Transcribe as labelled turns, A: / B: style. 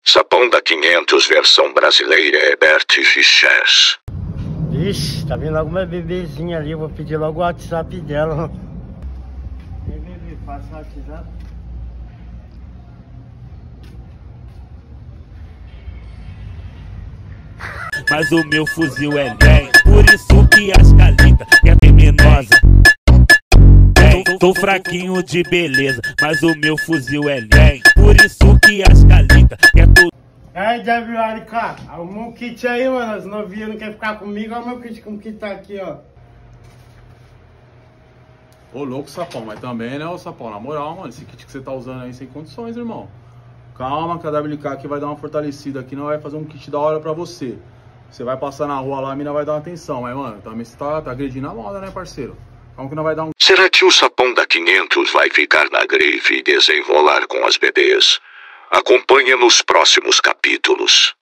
A: Sapão da 500 versão brasileira é Bert Gichés.
B: Vixe, tá vendo alguma bebezinha ali, eu vou pedir logo o WhatsApp dela. Ei, bebê, passa o WhatsApp.
C: Mas o meu fuzil é leve, por isso que as calitas é venenosa. Tô fraquinho de beleza, mas o meu fuzil é leve, por isso que as calitas é tudo.
B: Aí, WLK, arrumou um kit aí, mano. As novinhas não querem ficar comigo. Olha o meu kit, como que tá aqui, ó.
D: Ô, louco, Sapão, mas também, né, ô Sapão, na moral, mano, esse kit que você tá usando aí sem condições, irmão. Calma, que a WK aqui vai dar uma fortalecida aqui, não vai fazer um kit da hora pra você. Você vai passar na rua lá, a mina vai dar uma atenção, mas, mano, também você tá agredindo a moda, né, parceiro? Calma que não vai dar um...
A: Será que o Sapão da 500 vai ficar na grife e desenrolar com as bebês? Acompanhe nos próximos capítulos.